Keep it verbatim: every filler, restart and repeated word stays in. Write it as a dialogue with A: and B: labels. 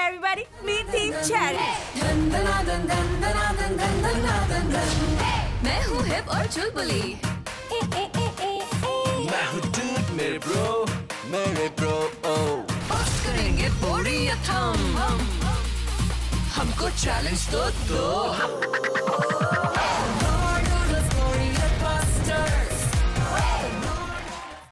A: everybody, meet Team Chatty.
B: मैं हूँ hip और चुलबुली।
C: मैं हूँ डूड मेरे ब्रो, मेरे ब्रो ओ।
B: बस्ट करेंगे बोरियत हम, हमको चैलेंज तो दो।